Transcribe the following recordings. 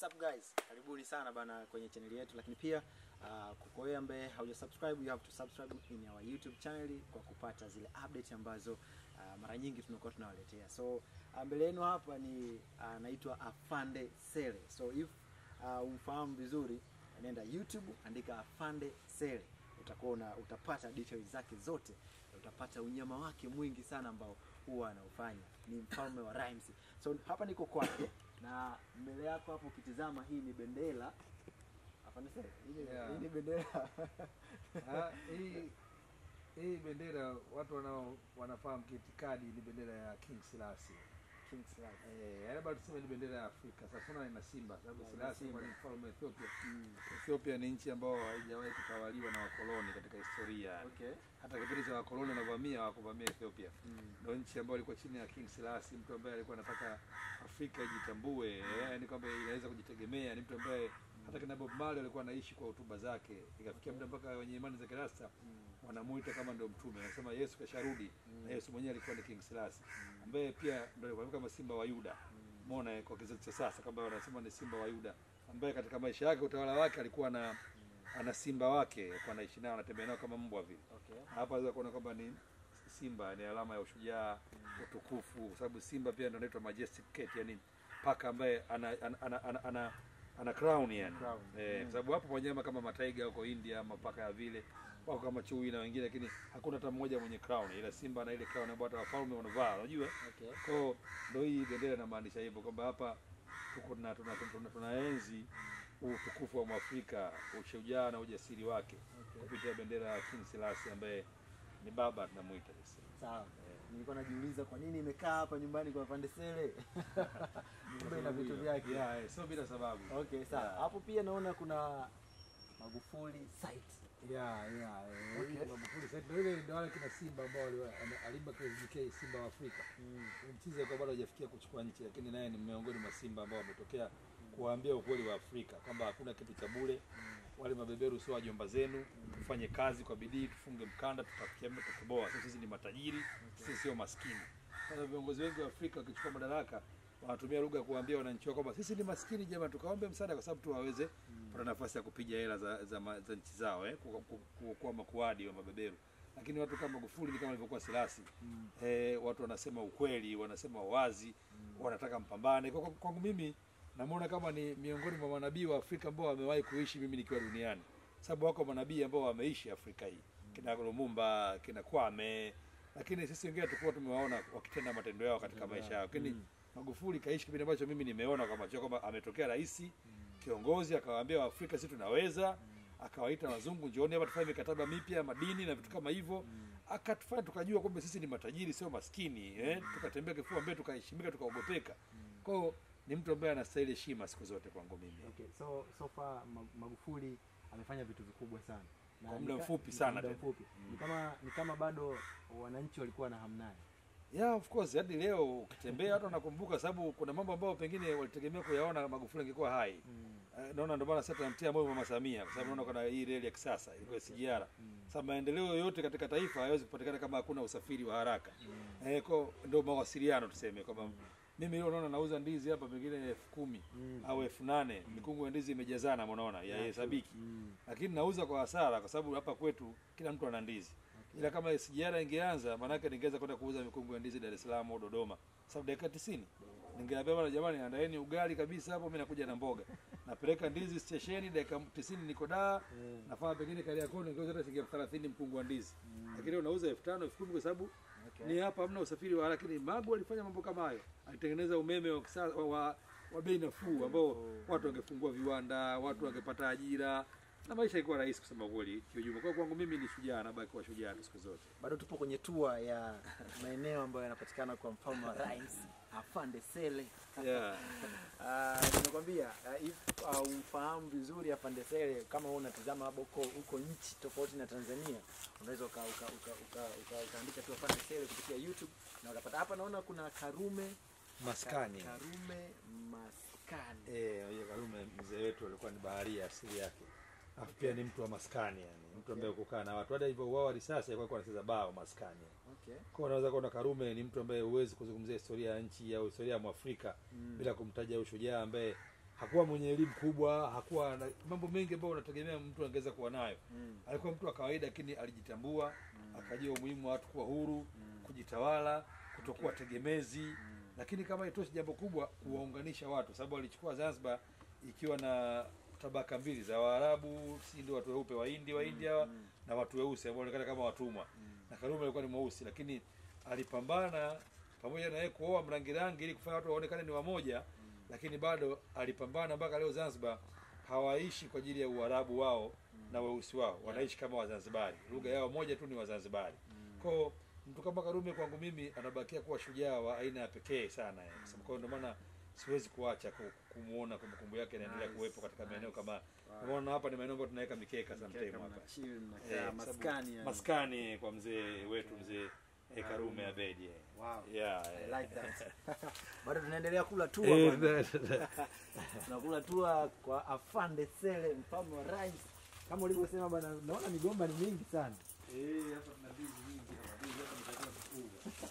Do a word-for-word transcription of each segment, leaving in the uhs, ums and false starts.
What's up guys? Karibuni sana bana kwenye channel yetu, lakini pia uh, kwa wewe ambaye haujasubscribe, you have to subscribe in our YouTube channel kwa kupata zile update ambazo uh, mara nyingi tunakuwa tunawaletea. So mbele yenu hapa ni anaitwa uh, Afande Sele. So if uh, umfahamu vizuri, nenda YouTube, andika Afande Sele. Utakuwa utapata details zake zote. Utapata unyama wake mwingi sana ambao huwa anaufanya. Ni mfalme wa rhymes. So hapa niko kwake na mbele yako hapo ukitizama, hii ni bendera. Afande Sele, hii yeah. Hii ni bendera. Ha, hii hii bendera watu wanao wanafahamu kiitikadi ni bendera ya King Sele. King Sele. Eh, yani bado tuseme ni bendera ya Afrika. Sasa kuna ina simba sababu Sele ni mfalme wa Ethiopia. Mm. Ethiopia ni nchi ambayo haijawahi kutawaliwa na wakoloni katika historia. Okay. Hata kipindi cha wakoloni wanavamia hawakuvamia Ethiopia. Mm. Ndio nchi ambayo ilikuwa chini ya King Sele, mtu ambaye alikuwa anataka Afrika ijitambue, yani kwamba inaweza kujitegemea, ni mtu ambaye hata kina Bob Marley alikuwa anaishi kwa hotuba zake. Ikafikia muda mpaka wenye imani za Kirasta mm. wanamuita kama ndio mtume. Wanasema Yesu kasharudi mm. na Yesu mwenyewe alikuwa ni King Sele, ambaye pia ndio alikuwa kama simba wa Yuda. Umeona mm. kwa kizazi cha sasa kama wanasema ni simba wa Yuda, ambaye katika maisha yake, utawala wake, alikuwa na ana simba wake, alikuwa anaishi nao, anatembea nao kama mbwa vile. Okay. Hapa unaweza kuona kwamba ni simba ni alama ya ushujaa, mm. utukufu, kwa sababu simba pia ndio anaitwa majestic cat, yani paka ambaye ana ana ana, ana, ana ana crown yani. Crown. Eh, mm. sababu hapo wanyama kama mataiga huko India ama paka ya vile wako kama chui na wengine, lakini hakuna hata mmoja mwenye crown. Ila simba na ile crown ambayo hata wafalme wanavaa, unajua? Okay. Kwa ndio hii bendera inamaanisha hivyo kwamba hapa tuko na tunaenzi utukufu wa Mwafrika, ushujaa na ujasiri wake. Okay. Kupitia bendera ya King Sele ambaye ni baba tunamuita sisi. Sawa. Yeah. Nilikuwa najiuliza kwa nini imekaa hapa nyumbani kwa Afande Sele. Kumbe ina vitu vyake. Yeah, yeah, sio bila sababu. Okay, sawa. Yeah. Hapo pia naona kuna Magufuli site. Yeah, yeah. Okay. Magufuli site ndio ile ndio wale kina simba ambao alimba K S K simba wa Afrika. Mm. Mchize kwa bado hajafikia kuchukua nchi, lakini naye ni miongoni mwa simba ambao wametokea mm. kuambia ukweli wa Afrika kwamba hakuna kitu cha bure. Mm. Wale mabeberu sio wajomba zenu, mm. tufanye kazi kwa bidii, tufunge mkanda, tutafikia mtu kutoboa. Sisi sisi ni matajiri, okay. Sisi sio maskini. Sasa viongozi wengi wa Afrika wakichukua madaraka wanatumia lugha kuambia wananchi wao kwamba sisi ni maskini jamaa, tukaombe msaada kwa sababu tu waweze kupata mm. nafasi ya kupiga hela za za, za nchi zao, eh kwa makuadi wa mabeberu. Lakini watu kama Magufuli ni kama walivyokuwa Sele. Mm. Eh, watu wanasema ukweli, wanasema wazi, mm. wanataka mpambane. Kwa kwangu mimi namuona kama ni miongoni mwa manabii wa Afrika ambao wamewahi kuishi mimi nikiwa duniani. Sababu wako manabii ambao wameishi Afrika hii. Mm. Kina Lumumba, kina Kwame, lakini sisi wengine tulikuwa tumewaona wakitenda matendo yao katika maisha yao. Lakini mm. Magufuli kaishi kipindi ambacho mimi nimeona kama sio kwamba ametokea rais, mm. kiongozi akawaambia Waafrika sisi tunaweza, mm. akawaita wazungu njooni hapa tufanye mikataba mipya madini na vitu kama hivyo, mm. akatufanya tukajua kwamba sisi ni matajiri sio maskini, eh mm. tukatembea kifua mbele tukaheshimika tukaogopeka. Mm. Kwa ni mtu ambaye anastahili heshima siku zote kwangu mimi. Okay, so so far Magufuli amefanya vitu vikubwa sana. Na kwa muda mfupi sana tena. Mfupi. Mm. Ni kama ni kama bado wananchi walikuwa na hamnaye. Yeah, of course, hadi leo ukitembea watu wanakumbuka, sababu kuna mambo ambayo pengine walitegemea kuyaona Magufuli angekuwa hai. Mm. Uh, naona ndio maana sasa tunamtia moyo Mama Samia kwa sababu naona kuna hii reli ya kisasa ilikuwa S G R. Mm. Sasa maendeleo yote katika taifa hayawezi kupatikana kama hakuna usafiri wa haraka. Mm. Eh, kwa ndio mawasiliano tuseme kwamba mm. mimi leo naona nauza ndizi hapa pengine elfu kumi mm. au elfu nane, mm. mikungu ya ndizi imejazana unaona ya hesabiki. Mm. Lakini nauza kwa hasara kwa sababu hapa kwetu kila mtu ana ndizi. Ila kama S G R ingeanza, maana yake ningeweza kwenda kuuza mikungu ya ndizi Dar es Salaam au Dodoma. Sababu dakika tisini. Ningeambia bwana jamani, andaeni ugali kabisa hapo, mimi nakuja na mboga. Napeleka ndizi stesheni dakika tisini niko Dar, yeah. nafanya pengine kali yako ningeweza hata shilingi thelathini mkungu wa ndizi. Mm. Lakini leo unauza elfu tano elfu kumi kwa sababu okay. ni hapa hamna usafiri wa haraka. Lakini Magu alifanya mambo kama hayo. Alitengeneza umeme wa kisasa wa, wa bei nafuu ambao oh. watu wangefungua viwanda, watu wangepata ajira. Na maisha ilikuwa rahisi kusema kweli kiujumla. Kwa kwangu mimi ni shujaa na baki kuwa shujaa siku zote. Bado tupo kwenye tour ya maeneo ambayo yanapatikana kwa mfalme wa rhymes Afande Sele. Yeah. Ah, uh, nimekwambia uh, if uh, umfahamu vizuri Afande Sele, kama wewe unatazama huko huko nchi tofauti na Tanzania, unaweza uka uka uka ukaandika tu Afande Sele kupitia YouTube na utapata. Hapa naona kuna Karume Maskani. Karume Maskani. Eh, huyo Karume mzee wetu alikuwa ni baharia asili yake. Afu pia ni mtu wa maskani yani, mtu ambaye okay. kukaa na watu. Hata hivyo wao risasi alikuwa anacheza bao maskani. Okay. Kwa unaweza kuona Karume ni mtu ambaye huwezi kuzungumzia historia ya nchi au historia ya Mwafrika mm. bila kumtaja ushujaa ambaye hakuwa mwenye elimu kubwa, hakuwa na mambo mengi ambayo unategemea mtu angeweza kuwa nayo. Mm. Alikuwa mtu wa kawaida lakini alijitambua, mm. akajua umuhimu wa watu kuwa huru, mm. kujitawala, kutokuwa okay. tegemezi. Mm. Lakini kama itoshi jambo kubwa kuwaunganisha watu, sababu alichukua Zanzibar ikiwa na tabaka mbili za Waarabu, si ndio watu weupe wa India wa India mm. na watu weusi ambao wanaonekana kama watumwa. Mm. Na Karume alikuwa ni mweusi, lakini alipambana pamoja na yeye kuoa mrangirangi ili kufanya watu waonekane ni wamoja. Mm. Lakini bado alipambana mpaka leo Zanzibar hawaishi kwa ajili ya Uarabu wao mm. na weusi wao, wanaishi kama Wazanzibari. Lugha yao moja tu ni Wazanzibari. Mm. Kwa mtu kama Karume kwangu mimi anabakia kuwa shujaa wa aina ya pekee sana. Mm. Kwa ndio maana siwezi kuacha kumuona kumbukumbu yake inaendelea nice. kuwepo katika maeneo nice. kama unaona wow. hapa ni maeneo ambayo tunaweka mikeka sometime hapa. Eh, maskani yani. Maskani kwa mzee wetu mzee E Karume Abedi. Wow. Yeah. I like that. Bado tunaendelea kula tua bwana. Tunakula tua kwa Afande Sele, mfalme wa rais. Kama ulivyosema bwana, naona migomba ni mingi sana. Eh, hapa tuna ndizi nyingi hapa. Ndizi hapa ni chakula kikubwa.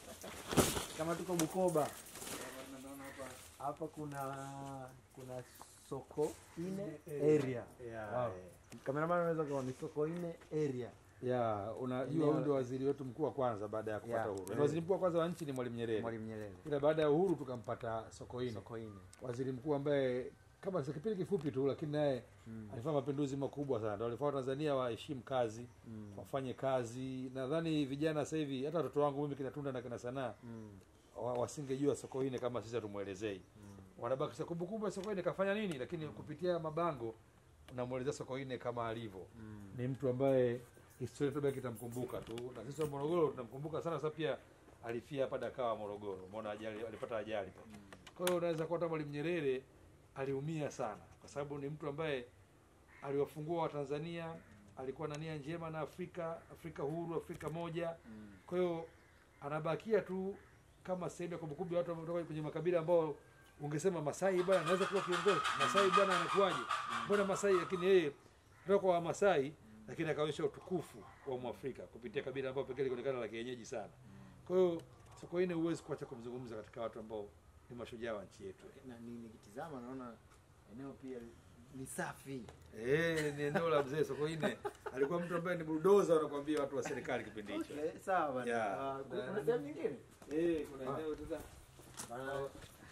Kama tuko Bukoba. Hapa tunaona hapa hapa kuna kuna soko ine area. Yeah. Wow. Kameraman anaweza kuwa ni soko ine area. Ya, unajua huyu ndio waziri wetu mkuu wa kwanza baada ya kupata uhuru. Yeah. Waziri mkuu wa kwanza wa nchi ni Mwalimu Nyerere. Mwalimu Nyerere. Ila baada ya uhuru tukampata Sokoine. Sokoine. Waziri mkuu ambaye kama kipindi kifupi tu lakini naye mm. alifanya mapinduzi makubwa sana. Ndio alifanya Tanzania waheshimu kazi, mm. wafanye kazi. Nadhani vijana sasa hivi hata watoto wangu mimi kinatunda na kina sanaa mm. wasingejua Sokoine kama sisi tumuelezei. Mm. Wanabaki kumbukumbu Sokoine kafanya nini, lakini mm. kupitia mabango unamuelezea Sokoine kama alivyo. Mm. Ni mtu ambaye historia tu kitamkumbuka tu. Na sisi wa Morogoro tunamkumbuka sana sababu pia alifia hapa Dakawa Morogoro. Umeona ajali, alipata ajali hapo. Mm. Kwa hiyo unaweza kuona Mwalimu Nyerere aliumia sana kwa sababu ni mtu ambaye aliwafungua Watanzania, mm. alikuwa na nia njema na Afrika, Afrika huru, Afrika moja. Mm. Kwa hiyo anabakia tu kama sehemu ya kumbukumbu watu kutoka kwenye makabila ambao ungesema Masai bwana anaweza kuwa kiongozi. Masai bwana anakuaje? Mbona Masai lakini yeye kutoka kwa Masai lakini akaonyesha utukufu wa Mwafrika kupitia kabila ambao pekee lilionekana la kienyeji sana. Kwa hiyo Sokoine huwezi kuacha kumzungumza katika watu ambao ni mashujaa wa nchi yetu. Na nikitizama naona eneo pia ni safi. Eh, ni eneo la mzee Sokoine. Alikuwa mtu ambaye ni bulldozer anakuambia watu wa serikali kipindi hicho. Okay, sawa bwana. Yeah. Uh, kuna sehemu nyingine? Eh, kuna eneo sasa. Bado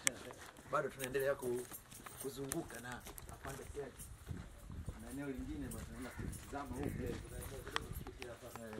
bado tunaendelea kuzunguka na Afande Sele. Na eneo lingine bado tunaenda kutizama huko. Kuna eneo kidogo kufikia hapa.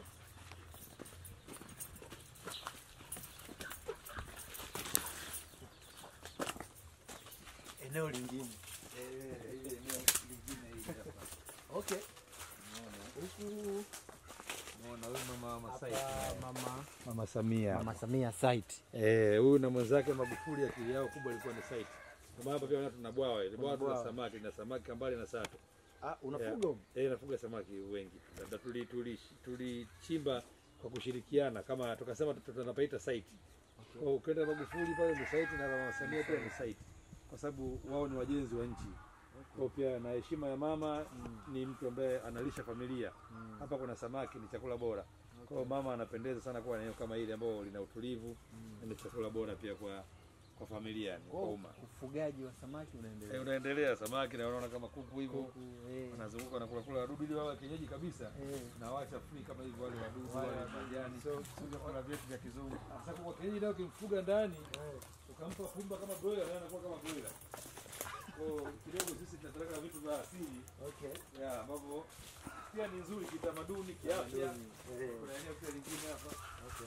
Eneo lingine. Eh, ile eneo lingine hii hapa. Okay. Unaona huku unaona huyu mama Masai. Mama Mama Samia. Mama Samia site. Eh, huyu na mwenzake Magufuli akili yao kubwa ilikuwa ni site. Kama hapa pia wana tuna bwawa, ile bwawa tuna samaki na samaki kambale na sato. Ah, unafuga? Yeah. Eh, nafuga samaki wengi. Labda tuli tuli tulichimba kwa kushirikiana kama tukasema tunapaita site. Okay. Kwa ukienda Magufuli pale ni site na Mama Samia pia ni site. Kwa sababu wao ni wajenzi wa nchi. Okay. Kwa pia na heshima ya mama mm. ni mtu ambaye analisha familia. Mm. Hapa kuna samaki ni chakula bora. Okay. Kwa mama anapendeza sana kuwa na eneo kama hili ambao lina utulivu mm. ni chakula bora pia kwa kwa familia ni kwa umma. Ufugaji wa samaki unaendelea. Eh, unaendelea samaki na unaona kama kuku hivyo. Wanazunguka na kula kula wadudu ile wao kienyeji kabisa. Eh. Na wacha free kama hivyo wale wadudu wale majani. So sio kuna vitu vya kizungu. Sasa kwa kienyeji ndio kimfuga ndani. Eh. Ukampa pumba kama broiler na anakuwa kama broiler. Kwa kidogo sisi tunataka vitu vya asili. Okay. Yeah, ambapo pia ni nzuri kitamaduni, kiafya. Kuna eneo pia lingine hapa. Okay.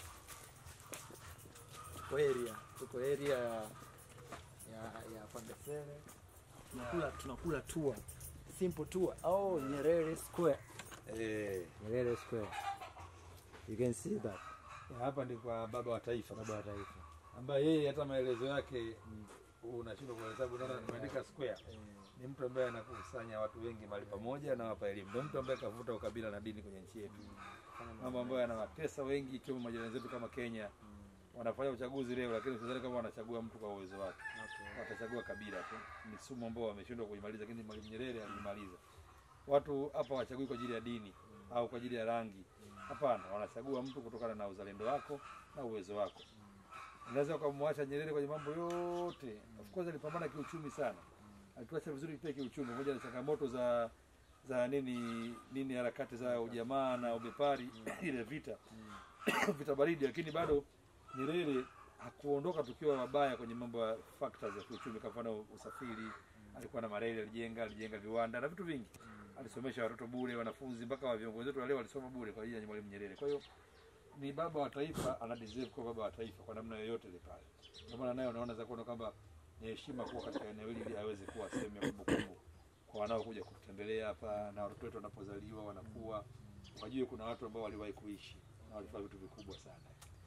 Tuko area, tuko area ya ya Afande Sele. Tunakula tunakula tour. Simple tour. Oh, Nyerere Square. Eh, Nyerere Square. You can see that. Hapa ndi kwa baba wa taifa, baba wa taifa. Ambaye yeye hata maelezo yake unashindwa kuhesabu nani ameandika square. Ni mtu ambaye anakusanya watu wengi mahali pamoja na wapa elimu. Ndio mtu ambaye kavuta ukabila na dini kwenye nchi yetu. Mambo ambayo anawatesa wengi ikiwemo majirani zetu kama Kenya. Wanafanya uchaguzi leo lakini sidhani kama wanachagua mtu kwa uwezo wake. Okay. Watachagua kabila tu. Ni sumu ambao wameshindwa kuimaliza lakini Mwalimu Nyerere alimaliza. Watu hapa wachagui kwa ajili ya dini mm. au kwa ajili ya rangi. Hapana, mm. wanachagua mtu kutokana na uzalendo wako na uwezo wako. Mm. Unaweza kumwacha Nyerere kwenye mambo yote. Mm. Of course alipambana kiuchumi sana. Mm. alituacha vizuri pia kiuchumi, pamoja na changamoto za za nini nini harakati za ujamaa na ubepari ile vita vita baridi, lakini bado Nyerere hakuondoka tukiwa mabaya kwenye mambo ya factors ya kiuchumi. Kwa mfano usafiri, alikuwa na mareli, alijenga alijenga viwanda na vitu vingi, alisomesha watoto bure, wanafunzi mpaka wa viongozi wetu leo walisoma bure kwa ajili ya Mwalimu Nyerere. Kwa hiyo ni baba wa taifa, ana deserve kwa baba wa taifa kwa namna yoyote ile pale. Kwa maana nayo naona za kuona kwamba ni heshima kuwa katika eneo hili ili aweze kuwa sehemu ya kumbukumbu kwa wanaokuja kutembelea hapa, na watoto wetu wanapozaliwa wanakuwa wajue kuna watu ambao waliwahi kuishi na walifanya vitu vikubwa sana.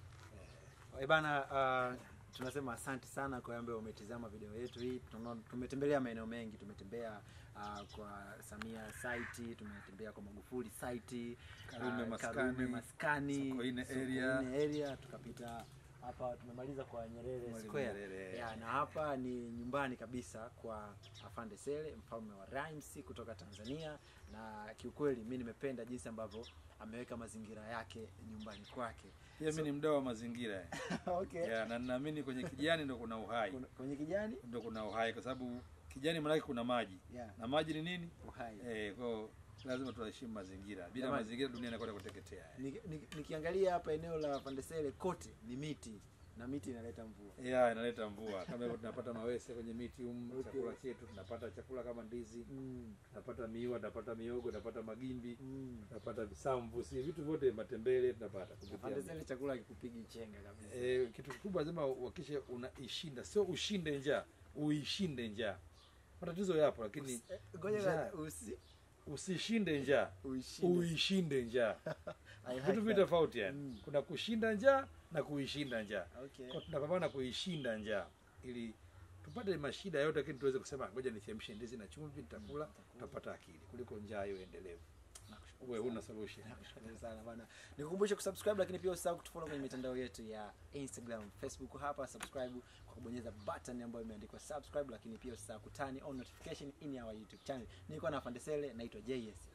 Eh bana, uh, tunasema asante sana kwa ambaye umetizama video yetu hii. Tumetembelea maeneo mengi, tumetembea uh, kwa Samia site, tumetembea kwa Magufuli site, Karume uh, Maskani, Karume Maskani, Sokoine area, Sokoine area, tukapita hapa tumemaliza kwa Nyerere Square. Ya, na hapa ni nyumbani kabisa kwa Afande Sele, mfalme wa rhymes kutoka Tanzania, na kiukweli mimi nimependa jinsi ambavyo ameweka mazingira yake nyumbani kwake. Pia mimi so, ni mdau wa mazingira. Okay. Ya, na ninaamini kwenye kijani ndo kuna uhai. Kwenye kijani ndo kuna uhai kwa sababu kijani maana kuna maji. Yeah. Na maji ni nini? Uhai. Eh, kwa lazima tuheshimu mazingira. Bila Jamani, mazingira dunia inakwenda kuteketea. Nikiangalia ni, ni hapa eneo la Afande Sele kote ni miti, na miti inaleta mvua. Yeah, inaleta mvua. Kama hivyo tunapata mawese kwenye miti um, okay. Chakula chetu tunapata chakula kama ndizi, mm. tunapata miwa, tunapata miogo, tunapata magimbi, mm. tunapata visamvu, si vitu vyote, matembele tunapata kupitia. Afande Sele chakula kikupigi chenga kabisa. Eh, kitu kikubwa lazima uhakikishe unaishinda, sio ushinde njaa, uishinde njaa. Matatizo yapo lakini ngoja usi usishinde njaa, uishinde njaa. Vitu vitu tofauti yani. Mm. Kuna kushinda njaa na kuishinda njaa. Okay. Kwa tunapambana kuishinda njaa ili tupate mashida yote, lakini tuweze kusema ngoja nichemshe ndizi na chumvi nitakula, tutapata akili kuliko njaa hiyo endelevu. Wewe huna solution. Nakushukuru sana bana. Nikukumbushe kusubscribe, lakini pia usisahau kutufollow kwenye mitandao yetu ya Instagram, Facebook. Hapa subscribe kwa kubonyeza button ambayo imeandikwa subscribe, lakini pia usisahau kutani on notification in our YouTube channel. Nilikuwa na Afande Sele, naitwa J S.